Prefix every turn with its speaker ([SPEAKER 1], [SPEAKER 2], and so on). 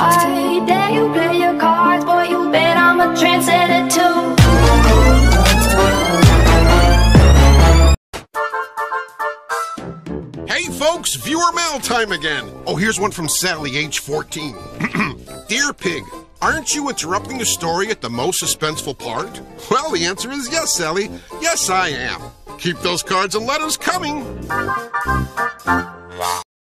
[SPEAKER 1] I dare you play your cards, boy, you bet I'm a trendsetter too.
[SPEAKER 2] Hey folks, viewer mail time again. Oh, here's one from Sally, age 14. Dear Pig, aren't you interrupting the story at the most suspenseful part? Well, the answer is yes, Sally. Yes, I am. Keep those cards and letters coming.